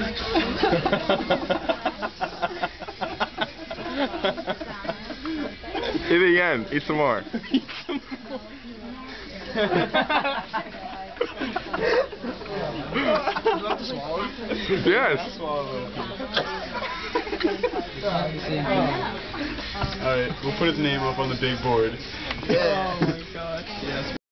Eat it again. Eat some more. Yes. Alright, we'll put his name up on the big board. Oh my gosh. Yes.